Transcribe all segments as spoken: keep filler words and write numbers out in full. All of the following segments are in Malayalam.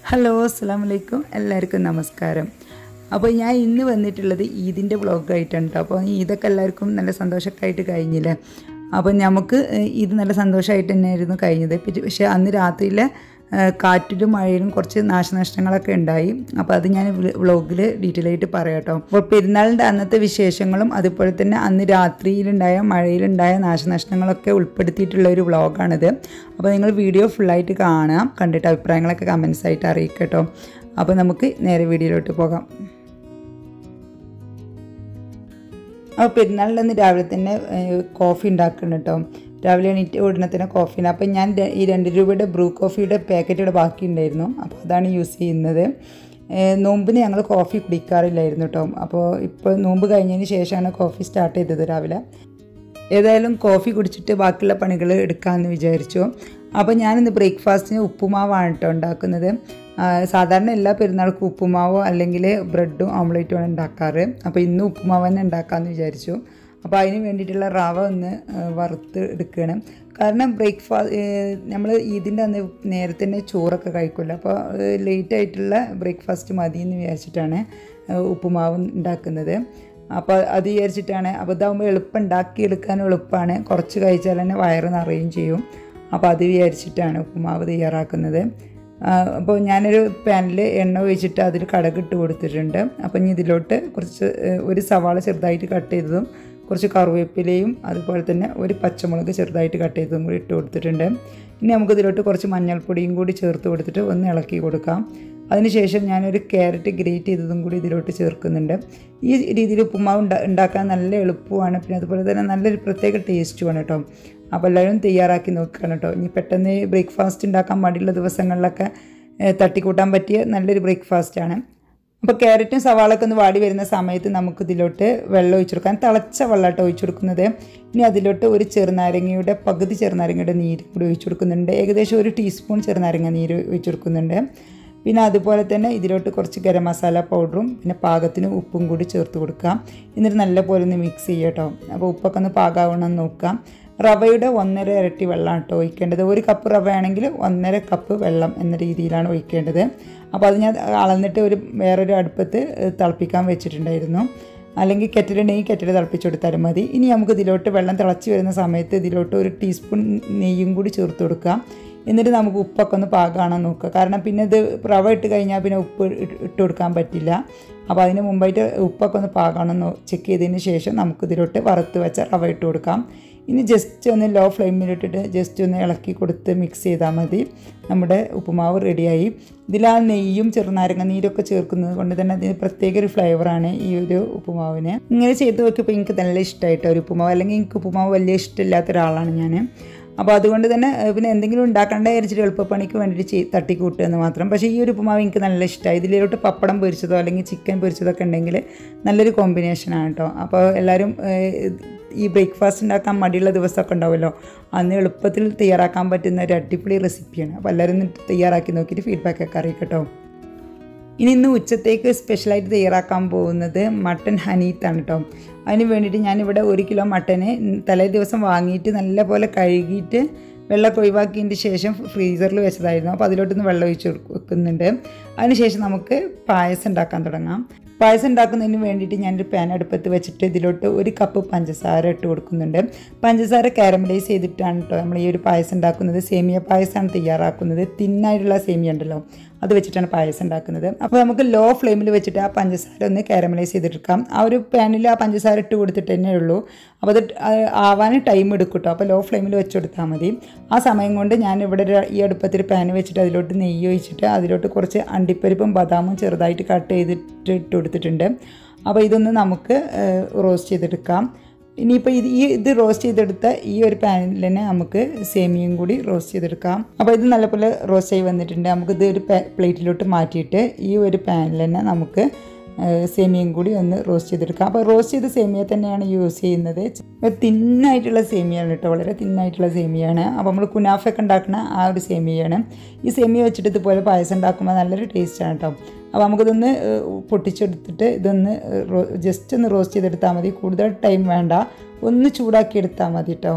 ഹലോ അസ്സലാമു അലൈക്കും എല്ലാവർക്കും നമസ്കാരം. അപ്പോൾ ഞാൻ ഇന്ന് വന്നിട്ടുള്ളത് ഈദിൻ്റെ വ്ളോഗായിട്ടാണ് കേട്ടോ. അപ്പോൾ ഈദൊക്കെ എല്ലാവർക്കും നല്ല സന്തോഷമൊക്കെ ആയിട്ട് കഴിഞ്ഞില്ലേ. അപ്പോൾ നമുക്ക് ഇത് നല്ല സന്തോഷമായിട്ട് തന്നെയായിരുന്നു കഴിഞ്ഞത്. പക്ഷേ അന്ന് രാത്രിയിലെ കാറ്റിലും മഴയിലും കുറച്ച് നാശനഷ്ടങ്ങളൊക്കെ ഉണ്ടായി. അപ്പോൾ അത് ഞാൻ വ്ളോഗിൽ ഡീറ്റെയിൽ ആയിട്ട് പറയാം കേട്ടോ. അപ്പോൾ പെരുന്നാളിൻ്റെ അന്നത്തെ വിശേഷങ്ങളും അതുപോലെ തന്നെ അന്ന് രാത്രിയിലുണ്ടായ മഴയിലുണ്ടായ നാശനഷ്ടങ്ങളൊക്കെ ഉൾപ്പെടുത്തിയിട്ടുള്ള ഒരു വ്ളോഗാണിത്. അപ്പോൾ നിങ്ങൾ വീഡിയോ ഫുള്ളായിട്ട് കാണാം, കണ്ടിട്ട് അഭിപ്രായങ്ങളൊക്കെ കമൻസ് ആയിട്ട് അറിയിക്കാം കേട്ടോ. അപ്പോൾ നമുക്ക് നേരെ വീഡിയോയിലോട്ട് പോകാം. അപ്പോൾ പെരുന്നാളിൻ്റെ അന്ന് രാവിലെ തന്നെ കോഫി ഉണ്ടാക്കണം കേട്ടോ. രാവിലെ എണീറ്റ് ഉടനെ തന്നെ കോഫീന്. അപ്പോൾ ഞാൻ ഈ രണ്ട് രൂപയുടെ ബ്രൂ കോഫിയുടെ പാക്കറ്റുകൾ ബാക്കി ഉണ്ടായിരുന്നു, അപ്പോൾ അതാണ് യൂസ് ചെയ്യുന്നത്. നോമ്പിന് ഞങ്ങൾ കോഫി കുടിക്കാറില്ലായിരുന്നു കേട്ടോ. അപ്പോൾ ഇപ്പോൾ നോമ്പ് കഴിഞ്ഞതിന് ശേഷമാണ് കോഫി സ്റ്റാർട്ട് ചെയ്തത് രാവിലെ. ഏതായാലും കോഫി കുടിച്ചിട്ട് ബാക്കിയുള്ള പണികൾ എടുക്കാമെന്ന് വിചാരിച്ചു. അപ്പോൾ ഞാനിന്ന് ബ്രേക്ക്ഫാസ്റ്റിന് ഉപ്പുമാവാണ് കേട്ടോ ഉണ്ടാക്കുന്നത്. സാധാരണ എല്ലാ പെരുന്നാൾക്കും ഉപ്പുമാവോ അല്ലെങ്കിൽ ബ്രെഡും ഓംലേറ്റുമാണ് ഉണ്ടാക്കാറ്. അപ്പോൾ ഇന്ന് ഉപ്പുമാവ് തന്നെ ഉണ്ടാക്കാമെന്ന് വിചാരിച്ചു. അപ്പോൾ അതിന് വേണ്ടിയിട്ടുള്ള റവ ഒന്ന് വറുത്ത് എടുക്കുകയാണ്. കാരണം ബ്രേക്ക്ഫാസ്റ്റ് നമ്മൾ ഇതിൻ്റെ അന്ന് നേരത്തെ തന്നെ ചോറൊക്കെ കഴിക്കില്ല. അപ്പോൾ ലേറ്റായിട്ടുള്ള ബ്രേക്ക്ഫാസ്റ്റ് മതി എന്ന് വിചാരിച്ചിട്ടാണ് ഉപ്പുമാവ് ഉണ്ടാക്കുന്നത്. അപ്പോൾ അത് വിചാരിച്ചിട്ടാണ്. അപ്പോൾ ഇതാകുമ്പോൾ എളുപ്പം ഉണ്ടാക്കിയെടുക്കാനും എളുപ്പമാണ്, കുറച്ച് കഴിച്ചാൽ തന്നെ വയറ് നിറയുകയും ചെയ്യും. അപ്പോൾ അത് വിചാരിച്ചിട്ടാണ് ഉപ്പുമാവ് തയ്യാറാക്കുന്നത്. അപ്പോൾ ഞാനൊരു പാനിൽ എണ്ണ ഒഴിച്ചിട്ട് അതിൽ കടുകിട്ട് കൊടുത്തിട്ടുണ്ട്. അപ്പോൾ ഇനി ഇതിലോട്ട് കുറച്ച് ഒരു സവാള ചെറുതായിട്ട് കട്ട് ചെയ്തതും കുറച്ച് കറിവേപ്പിലയും അതുപോലെ തന്നെ ഒരു പച്ചമുളക് ചെറുതായിട്ട് കട്ട് ചെയ്തതും കൂടി ഇട്ട് കൊടുത്തിട്ടുണ്ട്. ഇനി നമുക്കിതിലോട്ട് കുറച്ച് മഞ്ഞൾപ്പൊടിയും കൂടി ചേർത്ത് കൊടുത്തിട്ട് ഒന്ന് ഇളക്കി കൊടുക്കാം. അതിനുശേഷം ഞാനൊരു ക്യാരറ്റ് ഗ്രേറ്റ് ചെയ്തതും കൂടി ഇതിലോട്ട് ചേർക്കുന്നുണ്ട്. ഈ രീതിയിൽ ഉപ്പുമാവ് ഉണ്ടാ ഉണ്ടാക്കാൻ നല്ല എളുപ്പമാണ്, പിന്നെ അതുപോലെ തന്നെ നല്ലൊരു പ്രത്യേക ടേസ്റ്റുമാണ് കേട്ടോ. അപ്പോൾ എല്ലാവരും തയ്യാറാക്കി നോക്കണം കേട്ടോ. ഇനി പെട്ടെന്ന് ബ്രേക്ക്ഫാസ്റ്റ് ഉണ്ടാക്കാൻ മടിയുള്ള ദിവസങ്ങളിലൊക്കെ തട്ടിക്കൂട്ടാൻ പറ്റിയ നല്ലൊരു ബ്രേക്ക്ഫാസ്റ്റാണ്. അപ്പോൾ ക്യാരറ്റും സവാളൊക്കെ ഒന്ന് വാടി വരുന്ന സമയത്ത് നമുക്ക് ഇതിലോട്ട് വെള്ളം ഒഴിച്ചു കൊടുക്കാം. തിളച്ച വെള്ളമായിട്ട് ഒഴിച്ചു കൊടുക്കുന്നത്. ഇനി അതിലോട്ട് ഒരു ചെറുനാരങ്ങയുടെ പകുതി ചെറുനാരങ്ങയുടെ നീര് കൂടി ഒഴിച്ചു കൊടുക്കുന്നുണ്ട്. ഏകദേശം ഒരു ടീസ്പൂൺ ചെറുനാരങ്ങ നീര് ഒഴിച്ചു കൊടുക്കുന്നുണ്ട്. പിന്നെ അതുപോലെ തന്നെ ഇതിലോട്ട് കുറച്ച് ഗരം മസാല പൗഡറും പിന്നെ പാകത്തിന് ഉപ്പും കൂടി ചേർത്ത് കൊടുക്കാം. എന്നിട്ട് നല്ലപോലെ ഒന്ന് മിക്സ് ചെയ്യാം കേട്ടോ. അപ്പോൾ ഉപ്പൊക്കെ ഒന്ന് പാകാവണമെന്ന് നോക്കാം. റവയുടെ ഒന്നര ഇരട്ടി വെള്ളമാണ് കേട്ടോ ഒഴിക്കേണ്ടത്. ഒരു കപ്പ് റവ ആണെങ്കിൽ ഒന്നര കപ്പ് വെള്ളം എന്ന രീതിയിലാണ് ഒഴിക്കേണ്ടത്. അപ്പോൾ അത് ഞാൻ അളന്നിട്ട് ഒരു വേറൊരു അടുപ്പത്ത് തിളപ്പിക്കാൻ വെച്ചിട്ടുണ്ടായിരുന്നു. അല്ലെങ്കിൽ കെറ്റിലുണ്ടെങ്കിൽ കെറ്റിൽ തിളപ്പിച്ച് കൊടുത്താലും മതി. ഇനി നമുക്ക് ഇതിലോട്ട് വെള്ളം തിളച്ച് വരുന്ന സമയത്ത് ഇതിലോട്ട് ഒരു ടീസ്പൂൺ നെയ്യും കൂടി ചേർത്ത് കൊടുക്കാം. എന്നിട്ട് നമുക്ക് ഉപ്പൊക്കെ ഒന്ന് പാകമാണോ നോക്കുക. കാരണം പിന്നെ ഇത് റവ ഇട്ട് കഴിഞ്ഞാൽ പിന്നെ ഉപ്പ് ഇട്ട് കൊടുക്കാൻ പറ്റില്ല. അപ്പോൾ അതിന് മുമ്പായിട്ട് ഉപ്പൊക്കെ ഒന്ന് പാകമാണോ ചെക്ക് ചെയ്തതിന് ശേഷം നമുക്ക് ഇതിലോട്ട് വറുത്ത് വെച്ച റവ ഇട്ട് കൊടുക്കാം. ഇനി ജസ്റ്റ് ഒന്ന് ലോ ഫ്ലെയിമിലിട്ടിട്ട് ജസ്റ്റ് ഒന്ന് ഇളക്കി കൊടുത്ത് മിക്സ് ചെയ്താൽ മതി. നമ്മുടെ ഉപ്പുമാവ് റെഡിയായി. ഇതിൽ ആ നെയ്യും ചെറുനാരങ്ങ നീരൊക്കെ ചേർക്കുന്നത് കൊണ്ട് തന്നെ അതിന് പ്രത്യേക ഒരു ഫ്ലേവറാണ് ഈ ഒരു ഉപ്പുമാവിന്. ഇങ്ങനെ ചെയ്ത് നോക്കിയപ്പോൾ എനിക്ക് നല്ല ഇഷ്ടമായിട്ടോ ഒരു ഉപ്പുമാവ്. അല്ലെങ്കിൽ എനിക്ക് ഉപ്പുമാവ് വലിയ ഇഷ്ടമില്ലാത്ത ഒരാളാണ് ഞാൻ. അപ്പോൾ അതുകൊണ്ട് തന്നെ പിന്നെ എന്തെങ്കിലും ഉണ്ടാക്കേണ്ട വിചാരിച്ചിട്ട് എളുപ്പപ്പണിക്ക് വേണ്ടിയിട്ട് ചെയ് തട്ടിക്കൂട്ടുക എന്ന് മാത്രം. പക്ഷേ ഈ ഒരു ഉപ്പുമാവ് എനിക്ക് നല്ല ഇഷ്ടമായി. ഇതിലോട്ട് പപ്പടം പൊരിച്ചതോ അല്ലെങ്കിൽ ചിക്കൻ പൊരിച്ചതൊക്കെ ഉണ്ടെങ്കിൽ നല്ലൊരു കോമ്പിനേഷനാണ് കേട്ടോ. അപ്പോൾ എല്ലാവരും ഈ ബ്രേക്ക്ഫാസ്റ്റ് ഉണ്ടാക്കാൻ മടിയുള്ള ദിവസമൊക്കെ ഉണ്ടാവുമല്ലോ, അന്ന് എളുപ്പത്തിൽ തയ്യാറാക്കാൻ പറ്റുന്ന ഒരു അടിപൊളി റെസിപ്പിയാണ്. അപ്പോൾ എല്ലാവരും തയ്യാറാക്കി നോക്കിയിട്ട് ഫീഡ്ബാക്കൊക്കെ അറിയിക്കട്ടോ. ഇനി ഇന്ന് ഉച്ചത്തേക്ക് സ്പെഷ്യലായിട്ട് തയ്യാറാക്കാൻ പോകുന്നത് മട്ടൺ ഹനീത്താണ് കേട്ടോ. അതിന് വേണ്ടിയിട്ട് ഞാനിവിടെ ഒരു കിലോ മട്ടന് തലേ ദിവസം വാങ്ങിയിട്ട് നല്ലപോലെ കഴുകിയിട്ട് വെള്ളമൊക്കെ ഒഴിവാക്കിയതിന് ശേഷം ഫ്രീസറിൽ വെച്ചതായിരുന്നു. അപ്പോൾ അതിലോട്ടൊന്ന് വെള്ളം ഒഴിച്ച് വെക്കുന്നുണ്ട്. അതിനുശേഷം നമുക്ക് പായസം ഉണ്ടാക്കാൻ തുടങ്ങാം. പായസം ഉണ്ടാക്കുന്നതിന് വേണ്ടിയിട്ട് ഞാനൊരു പാൻ അടുപ്പത്ത് വെച്ചിട്ട് ഇതിലോട്ട് ഒരു കപ്പ് പഞ്ചസാര ഇട്ട് കൊടുക്കുന്നുണ്ട്. പഞ്ചസാര കാരമലൈസ് ചെയ്തിട്ടാണ് കേട്ടോ നമ്മൾ ഈ ഒരു പായസം ഉണ്ടാക്കുന്നത്. സേമിയ പായസമാണ് തയ്യാറാക്കുന്നത്. തിന്നായിട്ടുള്ള സേമിയ ഉണ്ടല്ലോ, അത് വെച്ചിട്ടാണ് പായസം ഉണ്ടാക്കുന്നത്. അപ്പോൾ നമുക്ക് ലോ ഫ്ലെയിമിൽ വെച്ചിട്ട് ആ പഞ്ചസാര ഒന്ന് കാരമലൈസ് ചെയ്തെടുക്കാം. ആ ഒരു പാനിൽ ആ പഞ്ചസാര ഇട്ട് കൊടുത്തിട്ട് തന്നെ ഉള്ളൂ. അപ്പോൾ അത് ആവാൻ ടൈം എടുക്കും കേട്ടോ. അപ്പോൾ ലോ ഫ്ലെയിമിൽ വെച്ച് കൊടുത്താൽ മതി. ആ സമയം കൊണ്ട് ഞാൻ ഇവിടെ ഈ അടുപ്പത്തിൽ പാൻ വെച്ചിട്ട് അതിലോട്ട് നെയ്യ് ഒഴിച്ചിട്ട് അതിലോട്ട് കുറച്ച് അണ്ടിപ്പരിപ്പും ബദാമും ചെറുതായിട്ട് കട്ട് ചെയ്തിട്ട് ഇട്ട് കൊടുത്തിട്ടുണ്ട്. അപ്പോൾ ഇതൊന്ന് നമുക്ക് റോസ്റ്റ് ചെയ്തെടുക്കാം. ഇനിയിപ്പോൾ ഇത് ഈ ഇത് റോസ്റ്റ് ചെയ്തെടുത്ത ഈ ഒരു പാനിൽ തന്നെ നമുക്ക് സേമിയയും കൂടി റോസ്റ്റ് ചെയ്തെടുക്കാം. അപ്പോൾ ഇത് നല്ലപോലെ റോസ്റ്റ് ആയി വന്നിട്ടുണ്ട്. നമുക്കിത് ഒരു പ്ലേറ്റിലോട്ട് മാറ്റിയിട്ട് ഈ ഒരു പാനിൽ തന്നെ നമുക്ക് സേമിയയും കൂടി ഒന്ന് റോസ്റ്റ് ചെയ്തെടുക്കാം. അപ്പോൾ റോസ്റ്റ് ചെയ്ത സേമിയ തന്നെയാണ് യൂസ് ചെയ്യുന്നത്. തിന്നായിട്ടുള്ള സേമിയാണ് കേട്ടോ, വളരെ തിന്നായിട്ടുള്ള സേമിയാണ്. അപ്പോൾ നമ്മൾ കുനാഫൊക്കെ ഉണ്ടാക്കുന്ന ആ ഒരു സേമിയാണ്. ഈ സേമിയ വെച്ചിട്ട് ഇതുപോലെ പായസം ഉണ്ടാക്കുമ്പോൾ നല്ലൊരു ടേസ്റ്റാണ് കേട്ടോ. അപ്പോൾ നമുക്കിതൊന്ന് പൊട്ടിച്ചെടുത്തിട്ട് ഇതൊന്ന് ജസ്റ്റ് ഒന്ന് റോസ്റ്റ് ചെയ്തെടുത്താൽ മതി. കൂടുതൽ ടൈം വേണ്ട, ഒന്ന് ചൂടാക്കി എടുത്താൽ മതി കേട്ടോ.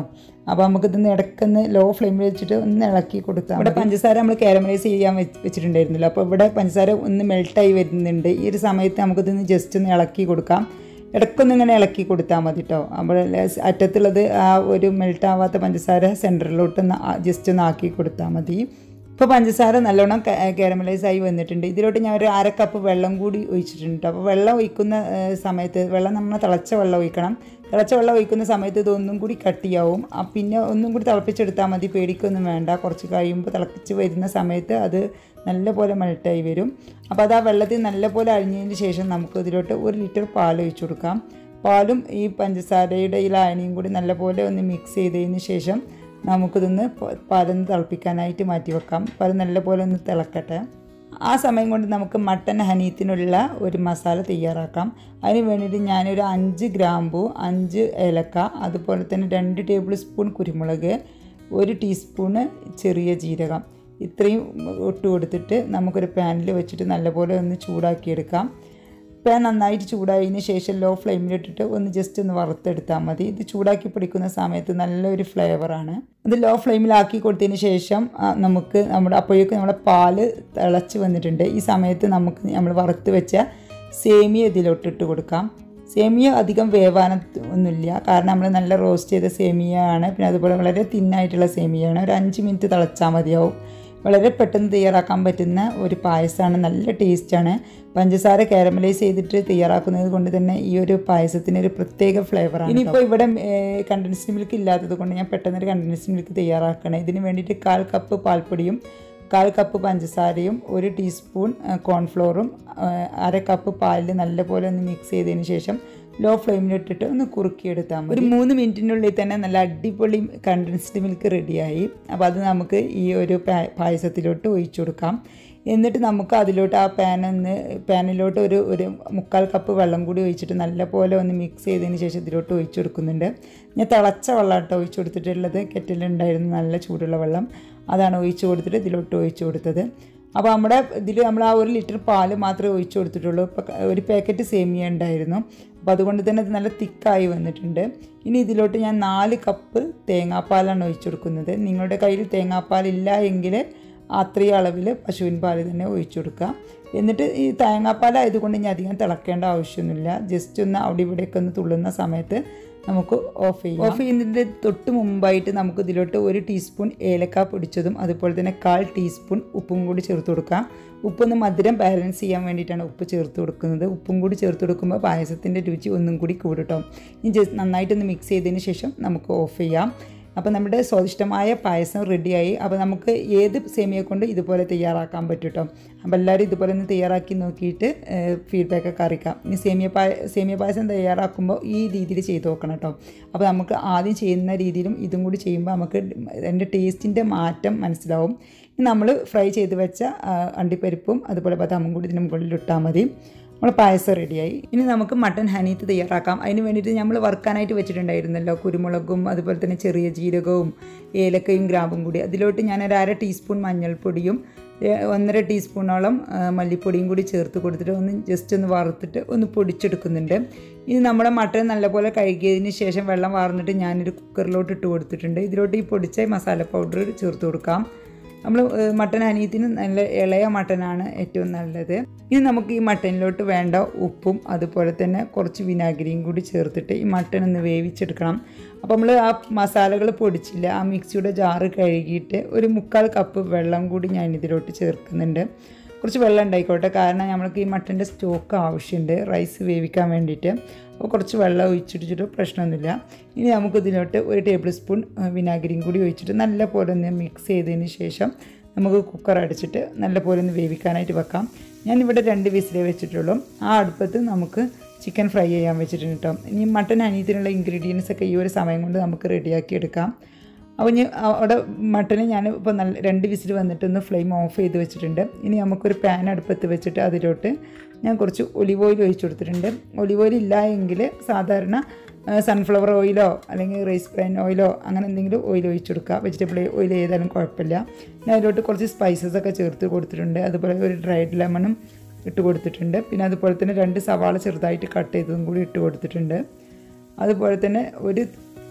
അപ്പോൾ നമുക്കിതൊന്ന് ഇടയ്ക്കൊന്ന് ലോ ഫ്ലെയിമിൽ വെച്ചിട്ട് ഒന്ന് ഇളക്കി കൊടുക്കാം. ഇവിടെ പഞ്ചസാര നമ്മൾ കാരമലൈസ് ചെയ്യാൻ വെച്ചിട്ടുണ്ടായിരുന്നില്ല. അപ്പോൾ ഇവിടെ പഞ്ചസാര ഒന്ന് മെൽട്ടായി വരുന്നുണ്ട്. ഈ ഒരു സമയത്ത് നമുക്കിതൊന്ന് ജസ്റ്റ് ഒന്ന് ഇളക്കി കൊടുക്കാം. ഇടയ്ക്കൊന്നും ഇങ്ങനെ ഇളക്കി കൊടുത്താൽ മതി കേട്ടോ. അപ്പോൾ അറ്റത്തുള്ളത് ആ ഒരു മെൽട്ടാവാത്ത പഞ്ചസാര സെൻറ്ററിലോട്ടൊന്ന് ജസ്റ്റ് ഒന്ന് ആക്കി കൊടുത്താൽ മതി. ഇപ്പോൾ പഞ്ചസാര നല്ലോണം കാരമലൈസ് ആയി വന്നിട്ടുണ്ട്. ഇതിലോട്ട് ഞാൻ ഒരു അര കപ്പ് വെള്ളം കൂടി ഒഴിച്ചിട്ടുണ്ട്. അപ്പോൾ വെള്ളം ഒഴിക്കുന്ന സമയത്ത് വെള്ളം നമ്മൾ തിളച്ച വെള്ളം ഒഴിക്കണം. തിളച്ച വെള്ളം ഒഴിക്കുന്ന സമയത്ത് ഇതൊന്നും കൂടി കട്ടിയാവും. പിന്നെ ഒന്നും കൂടി തിളപ്പിച്ചെടുത്താൽ മതി, പേടിക്കൊന്നും വേണ്ട. കുറച്ച് കഴിയുമ്പോൾ തിളപ്പിച്ച് വരുന്ന സമയത്ത് അത് നല്ലപോലെ മെൽട്ടായി വരും. അപ്പോൾ അത് ആ വെള്ളത്തിൽ നല്ലപോലെ അഴിഞ്ഞതിന് ശേഷം നമുക്ക് ഇതിലോട്ട് ഒരു ലിറ്റർ പാൽ ഒഴിച്ചു കൊടുക്കാം. പാലും ഈ പഞ്ചസാരയുടെ ഈ ലായനിയും കൂടി നല്ലപോലെ ഒന്ന് മിക്സ് ചെയ്തതിന് ശേഷം നമുക്കിതൊന്ന് പാലൊന്ന് തിളപ്പിക്കാനായിട്ട് മാറ്റി വെക്കാം. പാൽ നല്ലപോലെ ഒന്ന് തിളക്കട്ടെ. ആ സമയം കൊണ്ട് നമുക്ക് മട്ടൻ ഹനീത്തിനുള്ള ഒരു മസാല തയ്യാറാക്കാം. അതിന് വേണ്ടിയിട്ട് ഞാനൊരു അഞ്ച് ഗ്രാമ്പു, അഞ്ച് ഏലക്ക, അതുപോലെ തന്നെ രണ്ട് ടേബിൾ സ്പൂൺ കുരുമുളക്, ഒരു ടീസ്പൂണ് ചെറിയ ജീരകം ഇത്രയും ഇട്ട് കൊടുത്തിട്ട് നമുക്കൊരു പാനിൽ വെച്ചിട്ട് നല്ലപോലെ ഒന്ന് ചൂടാക്കിയെടുക്കാം. പാൻ നന്നായിട്ട് ചൂടായതിന് ശേഷം ലോ ഫ്ലെയിമിലിട്ടിട്ട് ഒന്ന് ജസ്റ്റ് ഒന്ന് വറുത്തെടുത്താൽ മതി. ഇത് ചൂടാക്കി പിടിക്കുന്ന സമയത്ത് നല്ലൊരു ഫ്ലേവറാണ്. അത് ലോ ഫ്ലെയിമിലാക്കി കൊടുത്തതിന് ശേഷം നമുക്ക് നമ്മുടെ അപ്പോഴേക്കും നമ്മുടെ പാല് തിളച്ച് വന്നിട്ടുണ്ട്. ഈ സമയത്ത് നമുക്ക് നമ്മൾ വറുത്ത് വെച്ച സേമിയ ഇതിലോട്ടിട്ട് കൊടുക്കാം. സേമിയ അധികം വേവാനൊന്നുമില്ല, കാരണം നമ്മൾ നല്ല റോസ്റ്റ് ചെയ്ത സേമിയ ആണ്. പിന്നെ അതുപോലെ വളരെ തിന്നായിട്ടുള്ള സേമിയയാണ്. ഒരു അഞ്ച് മിനിറ്റ് തിളച്ചാൽ മതിയാവും. വളരെ പെട്ടെന്ന് തയ്യാറാക്കാൻ പറ്റുന്ന ഒരു പായസമാണ്. നല്ല ടേസ്റ്റാണ്. പഞ്ചസാര കാരമലൈസ് ചെയ്തിട്ട് തയ്യാറാക്കുന്നത് കൊണ്ട് തന്നെ ഈ ഒരു പായസത്തിന് ഒരു പ്രത്യേക ഫ്ലേവറാണ്. ഇനിയിപ്പോൾ ഇവിടെ കണ്ടൻസ്ഡ് മിൽക്ക് ഇല്ലാത്തത് കൊണ്ട് ഞാൻ പെട്ടെന്നൊരു കണ്ടൻസ്ഡ് മിൽക്ക് തയ്യാറാക്കണം. ഇതിന് വേണ്ടിയിട്ട് കാൽ കപ്പ് പാൽപ്പൊടിയും കാൽ കപ്പ് പഞ്ചസാരയും ഒരു ടീസ്പൂൺ കോൺഫ്ലോറും അര കപ്പ് പാലിൽ നല്ലപോലെ ഒന്ന് മിക്സ് ചെയ്തതിന് ശേഷം ലോ ഫ്ലെയിമിലിട്ടിട്ട് ഒന്ന് കുറുക്കിയെടുത്താൽ മതി. ഒരു മൂന്ന് മിനിറ്റിനുള്ളിൽ തന്നെ നല്ല അടിപൊളി കണ്ടൻസ്ഡ് മിൽക്ക് റെഡിയായി. അപ്പോൾ അത് നമുക്ക് ഈ ഒരു പായസത്തിലോട്ട് ഒഴിച്ചു കൊടുക്കാം. എന്നിട്ട് നമുക്ക് അതിലോട്ട് ആ പാനൊന്ന് പാനിലോട്ട് ഒരു ഒരു മുക്കാൽ കപ്പ് വെള്ളം കൂടി ഒഴിച്ചിട്ട് നല്ലപോലെ ഒന്ന് മിക്സ് ചെയ്തതിന് ശേഷം ഇതിലോട്ട് ഒഴിച്ചു കൊടുക്കുന്നുണ്ട്. ഞാൻ തിളച്ച വെള്ളമാട്ടോ ഒഴിച്ചു കൊടുത്തിട്ടുള്ളത്. കെറ്റിലുണ്ടായിരുന്നു നല്ല ചൂടുള്ള വെള്ളം, അതാണ് ഒഴിച്ചു കൊടുത്തിട്ട് ഇതിലോട്ട് ഒഴിച്ചു കൊടുത്തത്. അപ്പോൾ നമ്മുടെ ഇതിൽ നമ്മൾ ആ ഒരു ലിറ്റർ പാല് മാത്രമേ ഒഴിച്ചു കൊടുത്തിട്ടുള്ളൂ. ഇപ്പോൾ ഒരു പാക്കറ്റ് സേമിയ ഉണ്ടായിരുന്നു. അപ്പോൾ അതുകൊണ്ട് തന്നെ ഇത് നല്ല തിക്കായി വന്നിട്ടുണ്ട്. ഇനി ഇതിലോട്ട് ഞാൻ നാല് കപ്പ് തേങ്ങാപ്പാലാണ് ഒഴിച്ചു കൊടുക്കുന്നത്. നിങ്ങളുടെ കയ്യിൽ തേങ്ങാപ്പാലില്ല എങ്കിൽ അത്രയും അളവിൽ പശുവിൻ പാൽ തന്നെ ഒഴിച്ചു കൊടുക്കുക. എന്നിട്ട് ഈ തേങ്ങാപ്പാലായതുകൊണ്ട് ഇനി അധികം തിളക്കേണ്ട ആവശ്യമൊന്നുമില്ല. ജസ്റ്റ് ഒന്ന് അവിടെ ഇവിടെയൊക്കെ ഒന്ന് തുള്ളുന്ന സമയത്ത് നമുക്ക് ഓഫ് ചെയ്യാം. ഓഫ് ചെയ്യുന്നതിൻ്റെ തൊട്ട് മുമ്പായിട്ട് നമുക്ക് ഇതിലോട്ട് ഒരു ടീസ്പൂൺ ഏലക്ക പൊടിച്ചതും അതുപോലെ തന്നെ കാൽ ടീസ്പൂൺ ഉപ്പും കൂടി ചേർത്ത് കൊടുക്കാം. ഉപ്പൊന്ന് മധുരം ബാലൻസ് ചെയ്യാൻ വേണ്ടിയിട്ടാണ് ഉപ്പ് ചേർത്ത് കൊടുക്കുന്നത്. ഉപ്പും കൂടി ചേർത്ത് കൊടുക്കുമ്പോൾ പായസത്തിൻ്റെ രുചി ഒന്നും കൂടി കൂടട്ടോ. ഇനി ജസ്റ്റ് നന്നായിട്ടൊന്ന് മിക്സ് ചെയ്തതിന് ശേഷം നമുക്ക് ഓഫ് ചെയ്യാം. അപ്പോൾ നമ്മുടെ സ്വാദിഷ്ടമായ പായസം റെഡിയായി. അപ്പോൾ നമുക്ക് ഏത് സേമിയ കൊണ്ട് ഇതുപോലെ തയ്യാറാക്കാൻ പറ്റും കേട്ടോ. അപ്പോൾ എല്ലാവരും ഇതുപോലെ ഒന്ന് തയ്യാറാക്കി നോക്കിയിട്ട് ഫീഡ്ബാക്കൊക്കെ അറിയിക്കാം. ഇനി സേമിയ പായ സേമിയ പായസം തയ്യാറാക്കുമ്പോൾ ഈ രീതിയിൽ ചെയ്ത് നോക്കണം കേട്ടോ. അപ്പോൾ നമുക്ക് ആദ്യം ചെയ്യുന്ന രീതിയിലും ഇതും കൂടി ചെയ്യുമ്പോൾ നമുക്ക് അതിൻ്റെ ടേസ്റ്റിൻ്റെ മാറ്റം മനസ്സിലാവും. ഇനി നമ്മൾ ഫ്രൈ ചെയ്ത് വെച്ച അണ്ടിപ്പരിപ്പും അതുപോലെ ബദാമും കൂടി ഇതിന് മുകളിൽ ഇട്ടാൽ മതി. നമ്മൾ പായസം റെഡിയായി. ഇനി നമുക്ക് മട്ടൻ ഹനീത്ത് തയ്യാറാക്കാം. അതിന് വേണ്ടിയിട്ട് നമ്മൾ വറുക്കാനായിട്ട് വെച്ചിട്ടുണ്ടായിരുന്നല്ലോ കുരുമുളകും അതുപോലെ തന്നെ ചെറിയ ജീരകവും ഏലക്കയും ഗ്രാമ്പും കൂടി. അതിലോട്ട് ഞാനൊരു അര ടീസ്പൂൺ മഞ്ഞൾപ്പൊടിയും ഒന്നര ടീസ്പൂണോളം മല്ലിപ്പൊടിയും കൂടി ചേർത്ത് കൊടുത്തിട്ട് ഒന്ന് ജസ്റ്റ് ഒന്ന് വറുത്തിട്ട് ഒന്ന് പൊടിച്ചെടുക്കുന്നുണ്ട്. ഇനി നമ്മുടെ മട്ടൻ നല്ലപോലെ കഴുകിയതിന് ശേഷം വെള്ളം വാർന്നിട്ട് ഞാനൊരു കുക്കറിലോട്ട് ഇട്ട് കൊടുത്തിട്ടുണ്ട്. ഇതിലോട്ട് ഈ പൊടിച്ച മസാല പൗഡർ ചേർത്ത് കൊടുക്കാം. നമ്മൾ മട്ടൻ ഹനീത്തിന് നല്ല ഇളയ മട്ടനാണ് ഏറ്റവും നല്ലത്. ഇനി നമുക്ക് ഈ മട്ടനിലോട്ട് വേണ്ട ഉപ്പും അതുപോലെ തന്നെ കുറച്ച് വിനാഗിരിയും കൂടി ചേർത്തിട്ട് ഈ മട്ടൻ ഒന്ന് വേവിച്ചെടുക്കണം. അപ്പോൾ നമ്മൾ ആ മസാലകൾ പൊടിച്ചില്ല, ആ മിക്സിയുടെ ജാറ് കഴുകിയിട്ട് ഒരു മുക്കാൽ കപ്പ് വെള്ളം കൂടി ഞാൻ ഇതിലോട്ട് ചേർക്കുന്നുണ്ട്. കുറച്ച് വെള്ളം ഉണ്ടായിക്കോട്ടെ, കാരണം നമ്മൾക്ക് ഈ മട്ടൻ്റെ സ്റ്റോക്ക് ആവശ്യമുണ്ട് റൈസ് വേവിക്കാൻ വേണ്ടിയിട്ട്. അപ്പോൾ കുറച്ച് വെള്ളം ഒഴിച്ചിട്ടിട്ട് പ്രശ്നമൊന്നുമില്ല. ഇനി നമുക്ക് ഇതിലോട്ട് ഒരു ടേബിൾ സ്പൂൺ വിനാഗിരിയും കൂടി ഒഴിച്ചിട്ട് നല്ല പോലെ ഒന്ന് മിക്സ് ചെയ്തതിന് ശേഷം നമുക്ക് കുക്കർ അടിച്ചിട്ട് നല്ല പോലെ ഒന്ന് വേവിക്കാനായിട്ട് വെക്കാം. ഞാനിവിടെ രണ്ട് വിസിലേ വെച്ചിട്ടുള്ളൂ. ആ അടുപ്പത്ത് നമുക്ക് ചിക്കൻ ഫ്രൈ ചെയ്യാൻ വെച്ചിട്ടുണ്ട് കേട്ടോ. ഇനി മട്ടൻ ഹനീത്തിനുള്ള ഇൻഗ്രീഡിയൻസ് ഒക്കെ ഈ ഒരു സമയം കൊണ്ട് നമുക്ക് റെഡിയാക്കി എടുക്കാം. അപ്പോൾ ഞാൻ അവിടെ മട്ടന് ഞാൻ ഇപ്പോൾ നല്ല രണ്ട് വിസിൽ വന്നിട്ടൊന്ന് ഫ്ലെയിം ഓഫ് ചെയ്ത് വെച്ചിട്ടുണ്ട്. ഇനി നമുക്കൊരു പാൻ അടുപ്പത്ത് വെച്ചിട്ട് അതിലോട്ട് ഞാൻ കുറച്ച് ഒലിവ് ഓയിൽ ഒഴിച്ചു കൊടുത്തിട്ടുണ്ട്. ഒലിവ് ഓയിൽ ഇല്ല എങ്കിൽ സാധാരണ സൺഫ്ലവർ ഓയിലോ അല്ലെങ്കിൽ റൈസ് ബ്രാൻ ഓയിലോ അങ്ങനെ എന്തെങ്കിലും ഓയിൽ ഒഴിച്ചു കൊടുക്കുക. വെജിറ്റബിൾ ഓയിൽ ഏതായാലും കുഴപ്പമില്ല. ഞാൻ അതിലോട്ട് കുറച്ച് സ്പൈസസ് ഒക്കെ ചേർത്ത് കൊടുത്തിട്ടുണ്ട്. അതുപോലെ ഒരു ഡ്രൈഡ് ലെമണും ഇട്ട് കൊടുത്തിട്ടുണ്ട്. പിന്നെ അതുപോലെ തന്നെ രണ്ട് സവാള ചെറുതായിട്ട് കട്ട് ചെയ്തതും കൂടി ഇട്ട് കൊടുത്തിട്ടുണ്ട്. അതുപോലെ തന്നെ ഒരു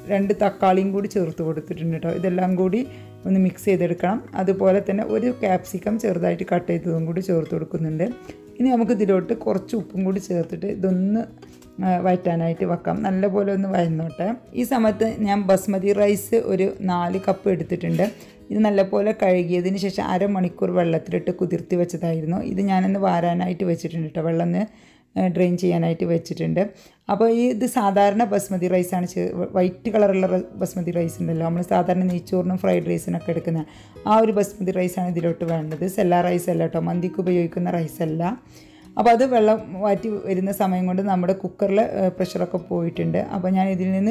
രണ്ട് തക്കാളിയും കൂടി ചേർത്ത് കൊടുത്തിട്ടുണ്ട് കേട്ടോ. ഇതെല്ലാം കൂടി ഒന്ന് മിക്സ് ചെയ്തെടുക്കണം. അതുപോലെ തന്നെ ഒരു ക്യാപ്സിക്കം ചെറുതായിട്ട് കട്ട് ചെയ്തതും കൂടി ചേർത്ത് കൊടുക്കുന്നുണ്ട്. ഇനി നമുക്ക് ഇതിലോട്ട് കുറച്ച് ഉപ്പും കൂടി ചേർത്തിട്ട് ഇതൊന്ന് വഴറ്റാനായിട്ട് വെക്കാം. നല്ലപോലെ ഒന്ന് വഴന്നോട്ടെ. ഈ സമയത്ത് ഞാൻ ബസ്മതി റൈസ് ഒരു നാല് കപ്പ് എടുത്തിട്ടുണ്ട്. ഇത് നല്ലപോലെ കഴുകിയതിന് ശേഷം അരമണിക്കൂർ വെള്ളത്തിലിട്ട് കുതിർത്തി വെച്ചതായിരുന്നു. ഇത് ഞാനൊന്ന് വാരാനായിട്ട് വെച്ചിട്ടുണ്ട് കേട്ടോ. വെള്ളം ഒന്ന് ഡ്രെയിൻ ചെയ്യാനായിട്ട് വെച്ചിട്ടുണ്ട്. അപ്പോൾ ഈ ഇത് സാധാരണ ബസ്മതി റൈസാണ്. വൈറ്റ് കളറുള്ള ബസ്മതി റൈസ് ഉണ്ടല്ലോ, നമ്മൾ സാധാരണ നെയ്ച്ചോറിനും ഫ്രൈഡ് റൈസിനൊക്കെ എടുക്കുന്ന ആ ഒരു ബസ്മതി റൈസാണ് ഇതിലോട്ട് വേണ്ടത്. സെല്ല റൈസ് അല്ല കേട്ടോ, മന്തിക്ക് ഉപയോഗിക്കുന്ന റൈസല്ല. അപ്പോൾ അത് വെള്ളം വാറ്റി വരുന്ന സമയം കൊണ്ട് നമ്മുടെ കുക്കറിൽ പ്രഷറൊക്കെ പോയിട്ടുണ്ട്. അപ്പോൾ ഞാൻ ഇതിൽ നിന്ന്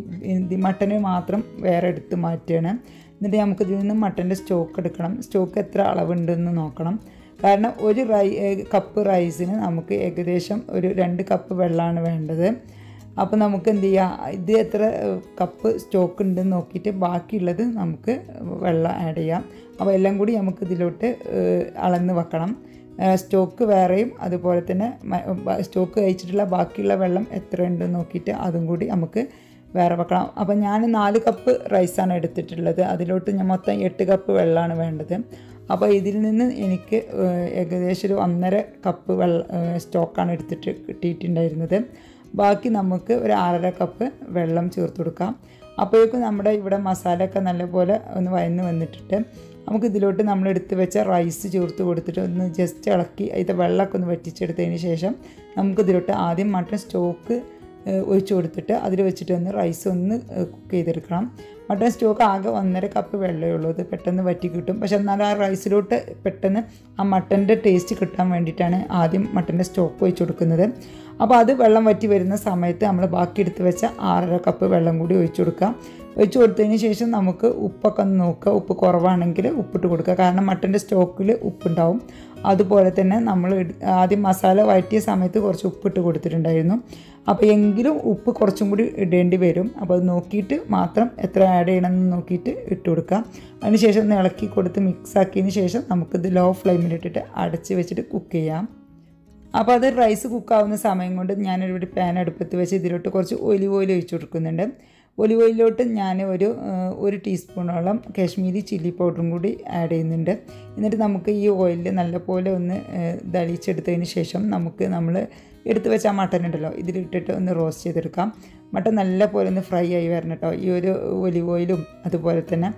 ഈ മട്ടന് മാത്രം വേറെ എടുത്ത് മാറ്റുകയാണ്. എന്നിട്ട് നമുക്കിതിൽ നിന്ന് മട്ടൻ്റെ സ്റ്റോക്ക് എടുക്കണം. സ്റ്റോക്ക് എത്ര അളവുണ്ടെന്ന് നോക്കണം. കാരണം ഒരു റൈ കപ്പ് റൈസിന് നമുക്ക് ഏകദേശം ഒരു രണ്ട് കപ്പ് വെള്ളമാണ് വേണ്ടത്. അപ്പോൾ നമുക്ക് എന്ത് ചെയ്യാം, ഇത് എത്ര കപ്പ് സ്റ്റോക്ക് ഉണ്ടെന്ന് നോക്കിയിട്ട് ബാക്കിയുള്ളത് നമുക്ക് വെള്ളം ആഡ് ചെയ്യാം. അപ്പോൾ എല്ലാം കൂടി നമുക്ക് ഇതിലോട്ട് അളന്ന് വെക്കണം. സ്റ്റോക്ക് വേറെയും അതുപോലെ തന്നെ സ്റ്റോക്ക് കഴിച്ചിട്ടുള്ള ബാക്കിയുള്ള വെള്ളം എത്ര ഉണ്ടെന്ന് നോക്കിയിട്ട് അതും കൂടി നമുക്ക് വേറെ വെക്കണം. അപ്പോൾ ഞാൻ നാല് കപ്പ് റൈസാണ് എടുത്തിട്ടുള്ളത്. അതിലോട്ട് ഞാൻ മൊത്തം എട്ട് കപ്പ് വെള്ളമാണ് വേണ്ടത്. അപ്പോൾ ഇതിൽ നിന്ന് എനിക്ക് ഏകദേശം ഒരു ഒന്നര കപ്പ് വെള്ളം സ്റ്റോക്കാണ് എടുത്തിട്ട് കിട്ടിയിട്ടുണ്ടായിരുന്നത്. ബാക്കി നമുക്ക് ഒരു ആറര കപ്പ് വെള്ളം ചേർത്ത് കൊടുക്കാം. അപ്പോഴേക്കും നമ്മുടെ ഇവിടെ മസാലയൊക്കെ നല്ലപോലെ ഒന്ന് വഴന്ന് വന്നിട്ടിട്ട് നമുക്ക് ഇതിലോട്ട് നമ്മൾ എടുത്ത് വെച്ച റൈസ് ചേർത്ത് കൊടുത്തിട്ട് ഒന്ന് ജസ്റ്റ് ഇളക്കി അതിൻ്റെ വെള്ളമൊക്കെ ഒന്ന് വറ്റിച്ചെടുത്തതിന് ശേഷം നമുക്കിതിലോട്ട് ആദ്യം മട്ടൺ സ്റ്റോക്ക് ഒഴിച്ചു കൊടുത്തിട്ട് അതിൽ വെച്ചിട്ട് ഒന്ന് റൈസ് ഒന്ന് കുക്ക് ചെയ്തെടുക്കണം. മട്ടൺ സ്റ്റോക്ക് ആകെ ഒന്നര കപ്പ് വെള്ളമേ ഉള്ളൂ. അത് പെട്ടെന്ന് വറ്റി കിട്ടും. പക്ഷെ എന്നാൽ ആ റൈസിലോട്ട് പെട്ടെന്ന് ആ മട്ടൻ്റെ ടേസ്റ്റ് കിട്ടാൻ വേണ്ടിയിട്ടാണ് ആദ്യം മട്ടൻ്റെ സ്റ്റോക്ക് ഒഴിച്ചു കൊടുക്കുന്നത്. അപ്പോൾ അത് വെള്ളം വറ്റി വരുന്ന സമയത്ത് നമ്മൾ ബാക്കി എടുത്ത് വെച്ച ആറര കപ്പ് വെള്ളം കൂടി ഒഴിച്ചു കൊടുക്കാം. ഒഴിച്ചു കൊടുത്തതിന് ശേഷം നമുക്ക് ഉപ്പൊക്കെ ഒന്ന് നോക്കുക. ഉപ്പ് കുറവാണെങ്കിൽ ഉപ്പിട്ട് കൊടുക്കുക. കാരണം മട്ടൻ്റെ സ്റ്റോക്കിൽ ഉപ്പുണ്ടാവും. അതുപോലെ തന്നെ നമ്മൾ ആദ്യം മസാല വഴറ്റിയ സമയത്ത് കുറച്ച് ഉപ്പിട്ട് കൊടുത്തിട്ടുണ്ടായിരുന്നു. അപ്പോൾ എങ്കിലും ഉപ്പ് കുറച്ചും കൂടി ഇടേണ്ടി വരും. അപ്പോൾ അത് നോക്കിയിട്ട് മാത്രം എത്ര ആഡ് ചെയ്യണമെന്ന് നോക്കിയിട്ട് ഇട്ട് കൊടുക്കാം. അതിനുശേഷം ഒന്ന് ഇളക്കി കൊടുത്ത് മിക്സ് ആക്കിയതിന് ശേഷം നമുക്കിത് ലോ ഫ്ലെയിമിലിട്ടിട്ട് അടച്ച് വെച്ചിട്ട് കുക്ക് ചെയ്യാം. അപ്പോൾ അത് റൈസ് കുക്കാവുന്ന സമയം കൊണ്ട് ഞാനൊരു പാൻ അടുപ്പത്ത് വെച്ച് ഇതിലോട്ട് കുറച്ച് ഒലിവ് ഓയിൽ ഒഴിച്ച് കൊടുക്കുന്നുണ്ട്. ഒലിവ് ഓയിലോട്ട് ഞാൻ ഒരു ഒരു ടീസ്പൂണോളം കാശ്മീരി ചില്ലി പൗഡറും കൂടി ആഡ് ചെയ്യുന്നുണ്ട്. എന്നിട്ട് നമുക്ക് ഈ ഓയിലിൽ നല്ലപോലെ ഒന്ന് ദളിച്ചെടുത്തതിന് ശേഷം നമുക്ക് നമ്മൾ എടുത്ത് വെച്ച ആ മട്ടൻ ഉണ്ടല്ലോ ഇതിലിട്ടിട്ട് ഒന്ന് റോസ്റ്റ് ചെയ്തെടുക്കാം. മട്ടൻ നല്ലപോലെ ഒന്ന് ഫ്രൈ ആയി വരണം കേട്ടോ. ഈ ഒരു ഒലിവ് ഓയിലും അതുപോലെ തന്നെ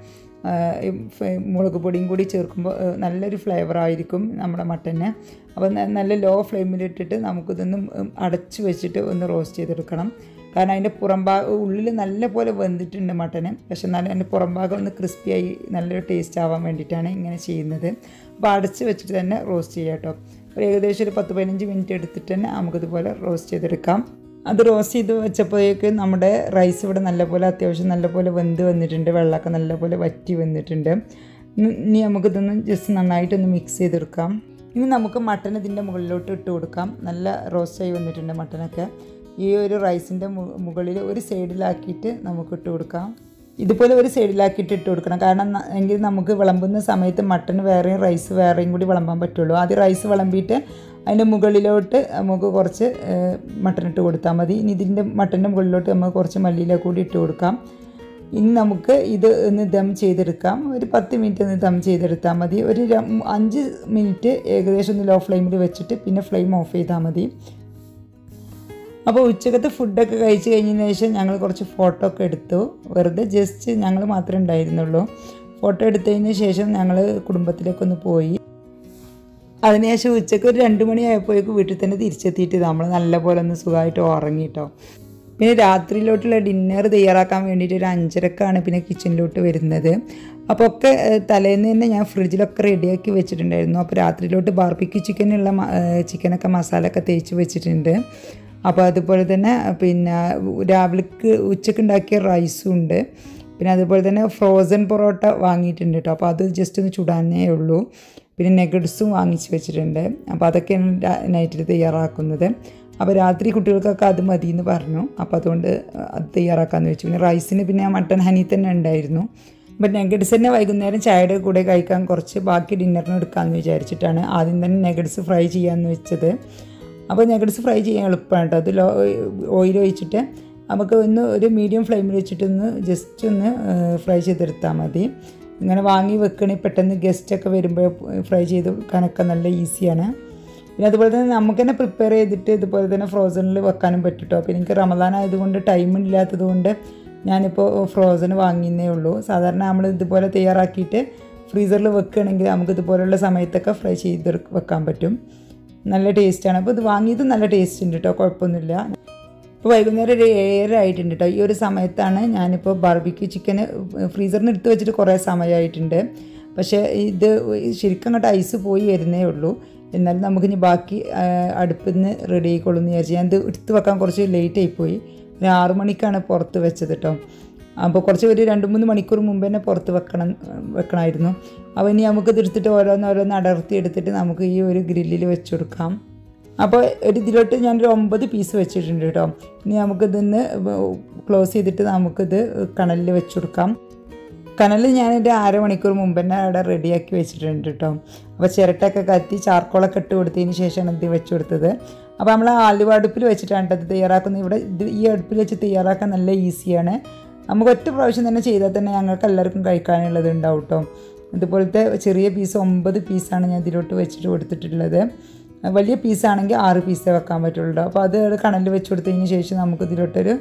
മുളക് പൊടിയും കൂടി ചേർക്കുമ്പോൾ നല്ലൊരു ഫ്ലേവറായിരിക്കും നമ്മുടെ മട്ടന്. അപ്പോൾ നല്ല ലോ ഫ്ലെയിമിലിട്ടിട്ട് നമുക്കിതൊന്ന് അടച്ച് വെച്ചിട്ട് ഒന്ന് റോസ്റ്റ് ചെയ്തെടുക്കണം. കാരണം അതിൻ്റെ പുറംഭാഗം ഉള്ളിൽ നല്ല പോലെ വെന്തിട്ടുണ്ട് മട്ടന്. പക്ഷെ എന്നാലും അതിൻ്റെ പുറംഭാഗം ഒന്ന് ക്രിസ്പിയായി നല്ലൊരു ടേസ്റ്റ് ആവാൻ വേണ്ടിയിട്ടാണ് ഇങ്ങനെ ചെയ്യുന്നത്. അപ്പോൾ അടച്ച് വെച്ചിട്ട് തന്നെ റോസ്റ്റ് ചെയ്യാം കേട്ടോ. ഒരു ഏകദേശം ഒരു പത്ത് പതിനഞ്ച് മിനിറ്റ് എടുത്തിട്ട് തന്നെ നമുക്കിതുപോലെ റോസ്റ്റ് ചെയ്തെടുക്കാം. അത് റോസ്റ്റ് ചെയ്ത് വെച്ചപ്പോഴേക്ക് നമ്മുടെ റൈസ് ഇവിടെ നല്ലപോലെ അത്യാവശ്യം നല്ലപോലെ വെന്ത് വന്നിട്ടുണ്ട്. വെള്ളമൊക്കെ നല്ലപോലെ വറ്റി വന്നിട്ടുണ്ട്. ഇനി നമുക്കിതൊന്ന് ജസ്റ്റ് നന്നായിട്ടൊന്ന് മിക്സ് ചെയ്തെടുക്കാം. ഇനി നമുക്ക് മട്ടൻ ഇതിൻ്റെ മുകളിലോട്ട് ഇട്ട് കൊടുക്കാം. നല്ല റോസ്റ്റായി വന്നിട്ടുണ്ട് മട്ടനൊക്കെ. ഈ ഒരു റൈസിൻ്റെ മുകളിൽ ഒരു സൈഡിലാക്കിയിട്ട് നമുക്ക് ഇട്ട് കൊടുക്കാം. ഇതുപോലെ ഒരു സൈഡിലാക്കിയിട്ട് ഇട്ട് കൊടുക്കണം. കാരണം എങ്കിൽ നമുക്ക് വിളമ്പുന്ന സമയത്ത് മട്ടൻ വേറെയും റൈസ് വേറെയും കൂടി വിളമ്പാൻ പറ്റുള്ളൂ. ആദ്യം റൈസ് വിളമ്പിയിട്ട് അതിൻ്റെ മുകളിലോട്ട് നമുക്ക് കുറച്ച് മട്ടൻ ഇട്ട് കൊടുത്താൽ മതി. ഇനി ഇതിൻ്റെ മട്ടൻ്റെ മുകളിലോട്ട് നമുക്ക് കുറച്ച് മല്ലിയില കൂടി ഇട്ട് കൊടുക്കാം. ഇനി നമുക്ക് ഇത് ഒന്ന് ദം ചെയ്തെടുക്കാം. ഒരു പത്ത് മിനിറ്റ് ഒന്ന് ദം ചെയ്തെടുത്താൽ മതി. ഒരു അഞ്ച് മിനിറ്റ് ഏകദേശം ഒന്ന് ലോ ഫ്ലെയിമിൽ വെച്ചിട്ട് പിന്നെ ഫ്ലെയിം ഓഫ് ചെയ്താൽ മതി. അപ്പോൾ ഉച്ചക്കത്തെ ഫുഡൊക്കെ കഴിച്ച് കഴിഞ്ഞതിന് ശേഷം ഞങ്ങൾ കുറച്ച് ഫോട്ടോ ഒക്കെ എടുത്തു. വെറുതെ ജസ്റ്റ് ഞങ്ങൾ മാത്രമേ ഉണ്ടായിരുന്നുള്ളൂ. ഫോട്ടോ എടുത്തതിന് ശേഷം ഞങ്ങൾ കുടുംബത്തിലേക്കൊന്ന് പോയി. അതിനുശേഷം ഉച്ചയ്ക്ക് ഒരു രണ്ട് മണിയായപ്പോഴേക്കും വീട്ടിൽ തന്നെ തിരിച്ചെത്തിയിട്ട് നമ്മൾ നല്ലപോലെ ഒന്ന് സുഖമായിട്ട് ഉറങ്ങിയിട്ടോ. പിന്നെ രാത്രിയിലോട്ടുള്ള ഡിന്നർ തയ്യാറാക്കാൻ വേണ്ടിയിട്ട് ഒരു അഞ്ചരക്കാണ് പിന്നെ കിച്ചണിലോട്ട് വരുന്നത്. അപ്പോൾ ഒക്കെ തലേന്ന് തന്നെ ഞാൻ ഫ്രിഡ്ജിലൊക്കെ റെഡിയാക്കി വെച്ചിട്ടുണ്ടായിരുന്നു. അപ്പോൾ രാത്രിയിലോട്ട് ബാർബിക്യൂ ചിക്കനുള്ള ചിക്കനൊക്കെ മസാലയൊക്കെ തേച്ച് വെച്ചിട്ടുണ്ട്. അപ്പോൾ അതുപോലെ തന്നെ പിന്നെ രാവിലേക്ക് ഉച്ചയ്ക്ക് ഉണ്ടാക്കിയ റൈസും ഉണ്ട്. പിന്നെ അതുപോലെ തന്നെ ഫ്രോസൺ പൊറോട്ട വാങ്ങിയിട്ടുണ്ട് കേട്ടോ. അപ്പോൾ അത് ജസ്റ്റ് ഒന്ന് ചുടാനേ ഉള്ളൂ. പിന്നെ നെഗറ്റ്സും വാങ്ങിച്ച് വെച്ചിട്ടുണ്ട്. അപ്പോൾ അതൊക്കെയാണ് നൈറ്റിൽ തയ്യാറാക്കുന്നത്. അപ്പോൾ രാത്രി കുട്ടികൾക്കൊക്കെ അത് മതി എന്ന് പറഞ്ഞു. അപ്പോൾ അതുകൊണ്ട് അത് തയ്യാറാക്കാമെന്ന് വെച്ചു. പിന്നെ റൈസിന് പിന്നെ മട്ടൺ ഹനീത്ത് തന്നെ ഉണ്ടായിരുന്നു. അപ്പോൾ നെഗറ്റ്സ് തന്നെ വൈകുന്നേരം ചായയുടെ കൂടെ കഴിക്കാൻ കുറച്ച് ബാക്കി ഡിന്നറിന് എടുക്കാമെന്ന് വിചാരിച്ചിട്ടാണ് ആദ്യം തന്നെ നെഗറ്റ്സ് ഫ്രൈ ചെയ്യാമെന്ന് വെച്ചത്. അപ്പോൾ നെഗറ്റ്സ് ഫ്രൈ ചെയ്യാൻ എളുപ്പമാണ് കേട്ടോ. അത് ഓയിൽ ഒഴിച്ചിട്ട് നമുക്ക് ഒന്ന് ഒരു മീഡിയം ഫ്ലെയിമിൽ വെച്ചിട്ടൊന്ന് ജസ്റ്റ് ഒന്ന് ഫ്രൈ ചെയ്തെടുത്താൽ മതി. ഇങ്ങനെ വാങ്ങി വെക്കണമെങ്കിൽ പെട്ടെന്ന് ഗസ്റ്റൊക്കെ വരുമ്പോൾ ഫ്രൈ ചെയ്ത് കൊടുക്കാനൊക്കെ നല്ല ഈസിയാണ്. പിന്നെ അതുപോലെ തന്നെ നമുക്ക് തന്നെ പ്രിപ്പയർ ചെയ്തിട്ട് ഇതുപോലെ തന്നെ ഫ്രോസണിൽ വെക്കാനും പറ്റും കേട്ടോ. അപ്പോൾ എനിക്ക് റമദാൻ ആയതുകൊണ്ട് ടൈം ഇല്ലാത്തത് കൊണ്ട് ഞാനിപ്പോൾ ഫ്രോസൺ വാങ്ങിയേ ഉള്ളൂ. സാധാരണ നമ്മൾ ഇതുപോലെ തയ്യാറാക്കിയിട്ട് ഫ്രീസറിൽ വെക്കുകയാണെങ്കിൽ നമുക്ക് ഇതുപോലുള്ള സമയത്തൊക്കെ ഫ്രൈ ചെയ്ത് വെക്കാൻ പറ്റും. നല്ല ടേസ്റ്റാണ്. അപ്പോൾ ഇത് വാങ്ങിയത് നല്ല ടേസ്റ്റ് ഉണ്ട് കേട്ടോ, കുഴപ്പമൊന്നുമില്ല. ഇപ്പോൾ വൈകുന്നേരം ഒരു ഏഴര ആയിട്ടുണ്ട് കേട്ടോ. ഈ ഒരു സമയത്താണ് ഞാനിപ്പോൾ ബാർബിക്യൂ ചിക്കന് ഫ്രീസറിൽ നിന്ന് എടുത്ത് വെച്ചിട്ട് കുറേ സമയമായിട്ടുണ്ട്. പക്ഷേ ഇത് ശരിക്കും അങ്ങോട്ട് ഐസ് പോയി വരുന്നേ ഉള്ളൂ. എന്നാലും നമുക്കിനി ബാക്കി അടുപ്പിൽ നിന്ന് റെഡി ആയിക്കോളൂ എന്ന് വിചാരിച്ചു. ഞാൻ ഇത് എടുത്ത് വെക്കാൻ കുറച്ച് ലേറ്റ് ആയിപ്പോയി. ഒരു ആറു മണിക്കാണ് പുറത്ത് വെച്ചത് കേട്ടോ. അപ്പോൾ കുറച്ച് ഒരു രണ്ട് മൂന്ന് മണിക്കൂർ മുമ്പ് തന്നെ പുറത്ത് വെക്കണം വെക്കണമായിരുന്നു. അപ്പോൾ ഇനി നമുക്കിത് എടുത്തിട്ട് ഓരോന്ന് ഓരോന്ന് അടർത്തി എടുത്തിട്ട് നമുക്ക് ഈ ഒരു ഗ്രില്ലിൽ വെച്ച് കൊടുക്കാം. അപ്പോൾ ഒരു ഇതിലോട്ട് ഞാനൊരു ഒമ്പത് പീസ് വെച്ചിട്ടുണ്ട് കേട്ടോ. ഇനി നമുക്കിതിന്ന് ക്ലോസ് ചെയ്തിട്ട് നമുക്കിത് കനലിൽ വെച്ച് കൊടുക്കാം. കനലിൽ ഞാനൊരു അരമണിക്കൂർ മുമ്പ് തന്നെ അവിടെ റെഡിയാക്കി വെച്ചിട്ടുണ്ട് കേട്ടോ. അപ്പോൾ ചിരട്ടൊക്കെ കത്തി ചാർക്കോളൊക്കെ ഇട്ട് കൊടുത്തതിന് ശേഷമാണ് ഇത് വെച്ച് കൊടുത്തത്. അപ്പോൾ നമ്മൾ ആലുവ അടുപ്പിൽ വെച്ചിട്ടാണ് ഇത് തയ്യാറാക്കുന്നത്. ഇവിടെ ഇത് ഈ അടുപ്പിൽ വെച്ച് തയ്യാറാക്കാൻ നല്ല ഈസിയാണ്. നമുക്ക് ഒറ്റ പ്രാവശ്യം തന്നെ ചെയ്താൽ തന്നെ ഞങ്ങൾക്ക് എല്ലാവർക്കും കഴിക്കാനുള്ളത് ഉണ്ടാവും കേട്ടോ. ഇതുപോലത്തെ ചെറിയ പീസ് ഒമ്പത് പീസാണ് ഞാൻ ഇതിലോട്ട് വെച്ചിട്ട് കൊടുത്തിട്ടുള്ളത്. വലിയ പീസാണെങ്കിൽ ആറ് പീസേ വെക്കാൻ പറ്റുള്ളൂ. അപ്പോൾ അത് കണലിൽ വെച്ച് കൊടുത്തതിന് ശേഷം നമുക്ക് ഇതിലോട്ടൊരു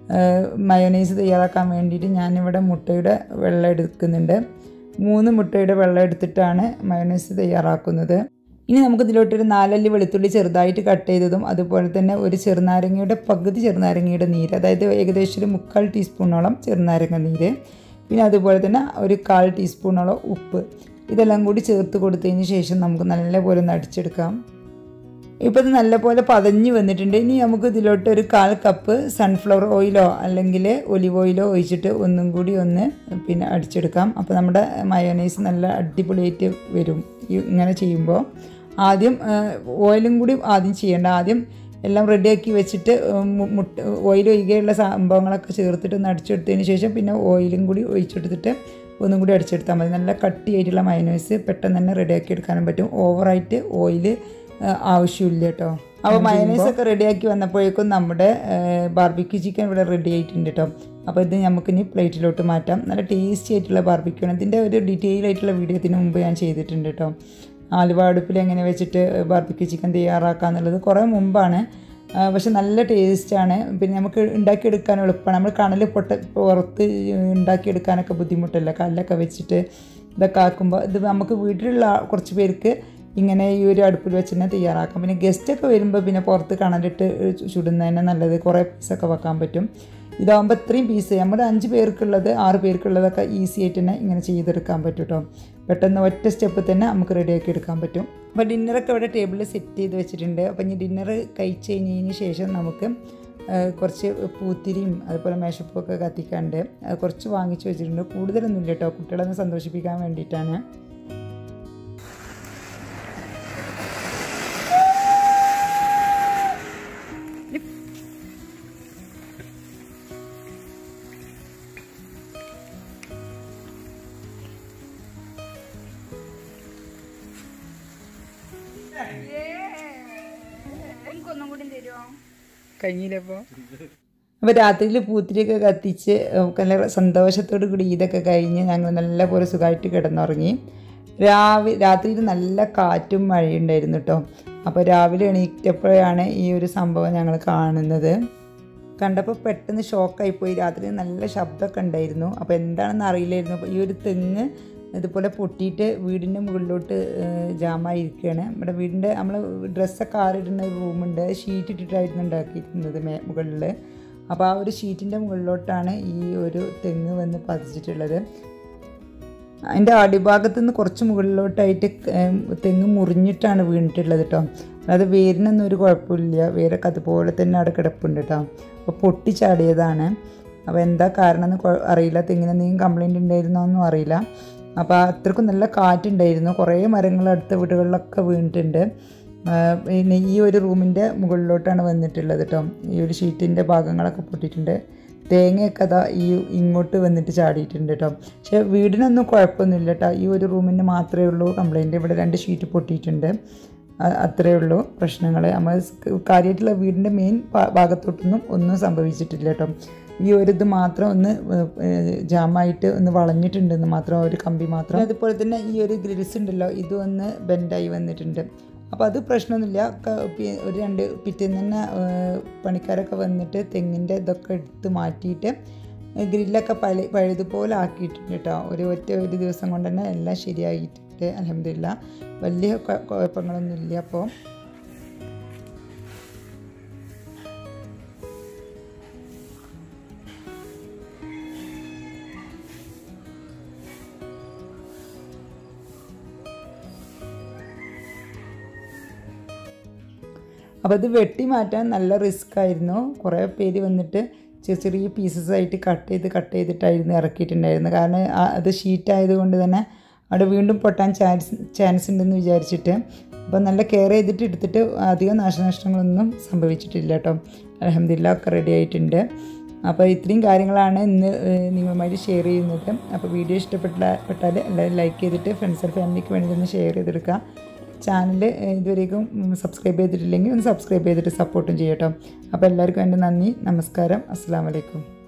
മയോനൈസ് തയ്യാറാക്കാൻ വേണ്ടിയിട്ട് ഞാനിവിടെ മുട്ടയുടെ വെള്ളം എടുക്കുന്നുണ്ട്. മൂന്ന് മുട്ടയുടെ വെള്ളം എടുത്തിട്ടാണ് മയോനൈസ് തയ്യാറാക്കുന്നത്. ഇനി നമുക്ക് ഇതിലോട്ടൊരു നാലല്ലി വെളുത്തുള്ളി ചെറുതായിട്ട് കട്ട് ചെയ്തതും അതുപോലെ തന്നെ ഒരു ചെറുനാരങ്ങയുടെ പകുതി ചെറുനാരങ്ങയുടെ നീര്, അതായത് ഏകദേശം ഒരു മുക്കാൽ ടീസ്പൂണോളം ചെറുനാരങ്ങ നീര്, പിന്നെ അതുപോലെ തന്നെ ഒരു കാൽ ടീസ്പൂണോളം ഉപ്പ്, ഇതെല്ലാം കൂടി ചേർത്ത് കൊടുത്തതിന് ശേഷം നമുക്ക് നല്ലപോലെ ഒന്ന് അടിച്ചെടുക്കാം. ഇപ്പോൾ ഇത് നല്ലപോലെ പതഞ്ഞ് വന്നിട്ടുണ്ട്. ഇനി നമുക്ക് ഇതിലോട്ട് ഒരു കാൽ കപ്പ് സൺഫ്ലവർ ഓയിലോ അല്ലെങ്കിൽ ഒലിവ് ഓയിലോ ഒഴിച്ചിട്ട് ഒന്നും കൂടി ഒന്ന് പിന്നെ അടിച്ചെടുക്കാം. അപ്പോൾ നമ്മുടെ മയോനൈസ് നല്ല അടിപൊളിയായിട്ട് വരും ഇങ്ങനെ ചെയ്യുമ്പോൾ. ആദ്യം ഓയിലും കൂടി ആദ്യം ചെയ്യേണ്ട, ആദ്യം എല്ലാം റെഡിയാക്കി വെച്ചിട്ട് മുട്ട ഓയിൽ ഒഴികെയുള്ള സംഭവങ്ങളൊക്കെ ചേർത്തിട്ട് ഒന്ന് അടിച്ചെടുത്തതിന് ശേഷം പിന്നെ ഓയിലും കൂടി ഒഴിച്ചെടുത്തിട്ട് ഒന്നും കൂടി അടിച്ചെടുത്താൽ മതി. നല്ല കട്ടിയായിട്ടുള്ള മയോനൈസ് പെട്ടെന്ന് തന്നെ റെഡിയാക്കി എടുക്കാനും പറ്റും. ഓവറായിട്ട് ഓയിൽ ആവശ്യമില്ല കേട്ടോ. അപ്പോൾ മയോനൈസൊക്കെ റെഡിയാക്കി വന്നപ്പോഴേക്കും നമ്മുടെ ബാർബിക്യൂ ചിക്കൻ ഇവിടെ റെഡി ആയിട്ടുണ്ട് കേട്ടോ. അപ്പോൾ ഇത് നമുക്കിനി പ്ലേറ്റിലോട്ട് മാറ്റാം. നല്ല ടേസ്റ്റി ആയിട്ടുള്ള ബാർബിക്യൂ ആണ്. ഇതിൻ്റെ ഒരു ഡീറ്റെയിൽ ആയിട്ടുള്ള വീഡിയോ ഇതിന് മുമ്പ് ഞാൻ ചെയ്തിട്ടുണ്ട് കേട്ടോ. ആലുവ അടുപ്പിൽ എങ്ങനെ വെച്ചിട്ട് ബാർബിക്യൂ ചിക്കൻ തയ്യാറാക്കുക എന്നുള്ളത് കുറേ മുമ്പാണ്. പക്ഷെ നല്ല ടേസ്റ്റാണ്. പിന്നെ നമുക്ക് ഉണ്ടാക്കിയെടുക്കാൻ എളുപ്പമാണ്. നമ്മൾ കനൽ പൊട്ട പുറത്ത് ഉണ്ടാക്കിയെടുക്കാനൊക്കെ ബുദ്ധിമുട്ടല്ല. കല്ലൊക്കെ വെച്ചിട്ട് ഇതൊക്കെ ആക്കുമ്പോൾ ഇത് നമുക്ക് വീട്ടിലുള്ള കുറച്ച് പേർക്ക് ഇങ്ങനെ ഈ ഒരു അടുപ്പിൽ വെച്ച് തന്നെ തയ്യാറാക്കാം. പിന്നെ ഗസ്റ്റൊക്കെ വരുമ്പോൾ പിന്നെ പുറത്ത് കണലിട്ട് ചുടുന്നതന്നെ നല്ലത്. കുറേ പീസൊക്കെ വെക്കാൻ പറ്റും. ഇതാകുമ്പോൾ ഇത്രയും പീസ് നമ്മുടെ അഞ്ച് പേർക്കുള്ളത് ആറ് പേർക്കുള്ളതൊക്കെ ഈസി ആയിട്ട് തന്നെ ഇങ്ങനെ ചെയ്തെടുക്കാൻ പറ്റും കേട്ടോ. പെട്ടെന്ന് ഒറ്റ സ്റ്റെപ്പ് തന്നെ നമുക്ക് റെഡിയാക്കി എടുക്കാൻ പറ്റും. അപ്പോൾ ഡിന്നറൊക്കെ ഇവിടെ ടേബിളിൽ സെറ്റ് ചെയ്ത് വെച്ചിട്ടുണ്ട്. അപ്പോൾ ഇനി ഡിന്നർ കഴിച്ച് കഴിഞ്ഞതിന് ശേഷം നമുക്ക് കുറച്ച് പൂത്തിരിയും അതുപോലെ മേശപ്പൊക്കെ കത്തിക്കാണ്ട് അത് കുറച്ച് വാങ്ങിച്ച് വെച്ചിട്ടുണ്ട്. കൂടുതലൊന്നുമില്ല കേട്ടോ, കുട്ടികളൊന്ന് സന്തോഷിപ്പിക്കാൻ വേണ്ടിയിട്ടാണ്. കഴിഞ്ഞില്ലപ്പോൾ അപ്പോൾ രാത്രിയിൽ പൂത്തിരിയൊക്കെ കത്തിച്ച് നല്ല സന്തോഷത്തോടു കൂടി ഇതൊക്കെ കഴിഞ്ഞ് ഞങ്ങൾ നല്ലപോലെ സുഖമായിട്ട് കിടന്നുറങ്ങി. രാവിലെ രാത്രിയിൽ നല്ല കാറ്റും മഴയുണ്ടായിരുന്നു കേട്ടോ. അപ്പോൾ രാവിലെ എണീറ്റപ്പോഴാണ് ഈ ഒരു സംഭവം ഞങ്ങൾ കാണുന്നത്. കണ്ടപ്പോൾ പെട്ടെന്ന് ഷോക്കായിപ്പോയി. രാത്രി നല്ല ശബ്ദമൊക്കെ ഉണ്ടായിരുന്നു. അപ്പോൾ എന്താണെന്ന് അറിയില്ലായിരുന്നു. അപ്പോൾ ഈ ഒരു തെങ്ങ് ഇതുപോലെ പൊട്ടിയിട്ട് വീടിൻ്റെ മുകളിലോട്ട് ജാമായിരിക്കുകയാണ്. നമ്മുടെ വീടിൻ്റെ നമ്മൾ ഡ്രസ്സൊക്കെ ആറിടുന്ന ഒരു റൂമുണ്ട്, ഷീറ്റ് ഇട്ടിട്ടായിരുന്നു ഉണ്ടാക്കിയിരുന്നത് മേ മുകളിൽ. അപ്പോൾ ആ ഒരു ഷീറ്റിൻ്റെ മുകളിലോട്ടാണ് ഈ ഒരു തെങ്ങ് വന്ന് പതിച്ചിട്ടുള്ളത്. അതിൻ്റെ അടിഭാഗത്തു നിന്ന് കുറച്ച് മുകളിലോട്ടായിട്ട് തെങ്ങ് മുറിഞ്ഞിട്ടാണ് വീണിട്ടുള്ളത് കേട്ടോ. അതായത് വേരിനൊന്നും ഒരു കുഴപ്പമില്ല, വേരൊക്കെ അതുപോലെ തന്നെ അവിടെ കിടപ്പുണ്ട് കേട്ടോ. അപ്പോൾ പൊട്ടിച്ചാടിയതാണ്. അപ്പോൾ എന്താ കാരണം എന്ന് അറിയില്ല. തെങ്ങിന് എന്തെങ്കിലും കംപ്ലയിൻറ്റ് ഉണ്ടായിരുന്നോ എന്നും അറിയില്ല. അപ്പോൾ അത്രക്കും നല്ല കാറ്റുണ്ടായിരുന്നു. കുറേ മരങ്ങൾ അടുത്ത വീടുകളിലൊക്കെ വീണിട്ടുണ്ട്. പിന്നെ ഈ ഒരു റൂമിൻ്റെ മുകളിലോട്ടാണ് വന്നിട്ടുള്ളത് കേട്ടോ. ഈ ഒരു ഷീറ്റിൻ്റെ ഭാഗങ്ങളൊക്കെ പൊട്ടിയിട്ടുണ്ട്. തേങ്ങയൊക്കെ അതാ ഈ ഇങ്ങോട്ട് വന്നിട്ട് ചാടിയിട്ടുണ്ട് കേട്ടോ. പക്ഷേ വീടിനൊന്നും കുഴപ്പമൊന്നുമില്ല കേട്ടോ. ഈ ഒരു റൂമിന് മാത്രമേ ഉള്ളൂ കംപ്ലയിൻറ്റ്. ഇവിടെ രണ്ട് ഷീറ്റ് പൊട്ടിയിട്ടുണ്ട്. അത്രയേ ഉള്ളൂ പ്രശ്നങ്ങൾ. നമ്മൾ കാര്യമായിട്ടുള്ള വീടിൻ്റെ മെയിൻ ഭാഗത്തോട്ടൊന്നും ഒന്നും സംഭവിച്ചിട്ടില്ല കേട്ടോ. ഈ ഒരു ഇത് മാത്രം ഒന്ന് ജാമായിട്ട് ഒന്ന് വളഞ്ഞിട്ടുണ്ടെന്ന് മാത്രം, ഒരു കമ്പി മാത്രം. അതുപോലെ തന്നെ ഈ ഒരു ഗ്രിൽസ് ഉണ്ടല്ലോ, ഇതും ഒന്ന് ബെൻഡായി വന്നിട്ടുണ്ട്. അപ്പോൾ അത് പ്രശ്നമൊന്നുമില്ല. ഒരു രണ്ട് പിറ്റേന്ന് തന്നെ പണിക്കാരൊക്കെ വന്നിട്ട് തെങ്ങിൻ്റെ ഇതൊക്കെ എടുത്ത് മാറ്റിയിട്ട് ഗ്രില്ലൊക്കെ പഴയ പഴയതുപോലെ ആക്കിയിട്ടുണ്ട് കേട്ടോ. ഒരു ഒറ്റ ഒരു ദിവസം കൊണ്ട് തന്നെ എല്ലാം ശരിയായിട്ടുണ്ട്. അൽഹംദുലില്ലാ, വലിയ കുഴപ്പങ്ങളൊന്നുമില്ല. അപ്പോൾ അപ്പോൾ അത് വെട്ടി മാറ്റാൻ നല്ല റിസ്ക് ആയിരുന്നു. കുറേ പേര് വന്നിട്ട് ചെറിയ ചെറിയ പീസസ് ആയിട്ട് കട്ട് ചെയ്ത് കട്ട് ചെയ്തിട്ടായിരുന്നു ഇറക്കിയിട്ടുണ്ടായിരുന്നു. കാരണം അത് ഷീറ്റ് ആയതുകൊണ്ട് തന്നെ അവിടെ വീണ്ടും പൊട്ടാൻ ചാൻസ് ചാൻസ് ഉണ്ടെന്ന് വിചാരിച്ചിട്ട്. അപ്പോൾ നല്ല കെയർ ചെയ്തിട്ട് എടുത്തിട്ട് അധികം നാശനഷ്ടങ്ങളൊന്നും സംഭവിച്ചിട്ടില്ല കേട്ടോ. അൽഹംദുലില്ലാ, ഒക്കെ റെഡി ആയിട്ടുണ്ട്. അപ്പോൾ ഇത്രയും കാര്യങ്ങളാണ് ഇന്ന് നിങ്ങളുമായിട്ട് ഷെയർ ചെയ്യുന്നത്. അപ്പോൾ വീഡിയോ ഇഷ്ടപ്പെട്ടാൽ എല്ലാവരും ലൈക്ക് ചെയ്തിട്ട് ഫ്രണ്ട്സ് ആൻഡ് ഫാമിലിക്ക് വേണ്ടി ഒന്ന് ഷെയർ ചെയ്തെടുക്കുക. ചാനൽ ഇതുവരേക്കും സബ്സ്ക്രൈബ് ചെയ്തിട്ടില്ലെങ്കിൽ ഒന്ന് സബ്സ്ക്രൈബ് ചെയ്തിട്ട് സപ്പോർട്ടും ചെയ്യട്ടോ. അപ്പോൾ എല്ലാവർക്കും എൻ്റെ നന്ദി, നമസ്കാരം, അസ്സലാമു അലൈക്കും.